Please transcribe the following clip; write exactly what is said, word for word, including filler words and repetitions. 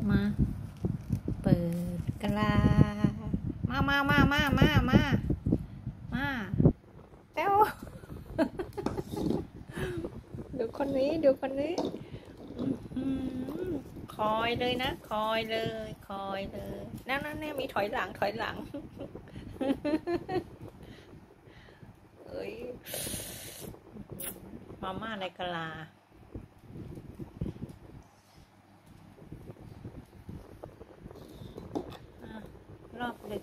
มาเปิดกะลามามามามามามามาเต้วดูคนนี้ดูคนนี้คอยเลยนะคอยเลยคอยเลยนั่นนั่นมีถอยหลังถอยหลังเอ้ยมาม่าในกะลารอบดึก